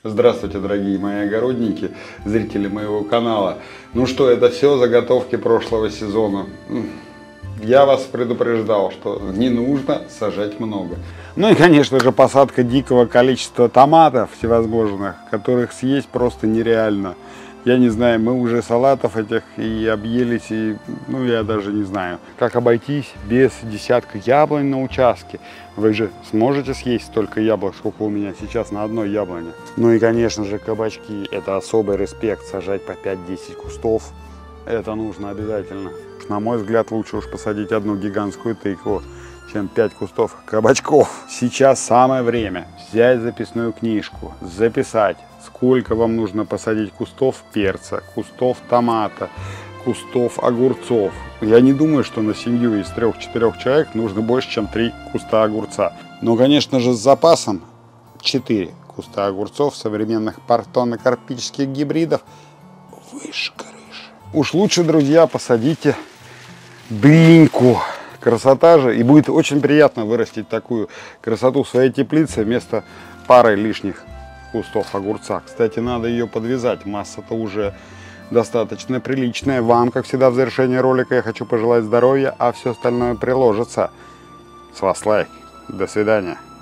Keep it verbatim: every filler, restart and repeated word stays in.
Здравствуйте, дорогие мои огородники, зрители моего канала. Ну что, это все заготовки прошлого сезона. Я вас предупреждал, что не нужно сажать много. Ну и, конечно же, посадка дикого количества томатов всевозможных, которых съесть просто нереально. Я не знаю, мы уже салатов этих и объелись, и, ну, я даже не знаю, как обойтись без десятка яблонь на участке. Вы же сможете съесть столько яблок, сколько у меня сейчас на одной яблоне. Ну и, конечно же, кабачки. Это особый респект, сажать по пять-десять кустов. Это нужно обязательно. На мой взгляд, лучше уж посадить одну гигантскую тыкву, чем пять кустов кабачков. Сейчас самое время взять записную книжку, записать, сколько вам нужно посадить кустов перца, кустов томата, кустов огурцов. Я не думаю, что на семью из трех-четырех человек нужно больше, чем три куста огурца. Но, конечно же, с запасом четыре куста огурцов современных партонно-карпических гибридов выше крыши. Уж лучше, друзья, посадите дыньку. Красота же. И будет очень приятно вырастить такую красоту в своей теплице вместо пары лишних кустов огурца. Кстати, надо ее подвязать. Масса-то уже достаточно приличная. Вам, как всегда, в завершении ролика я хочу пожелать здоровья, а все остальное приложится. С вас лайк. До свидания.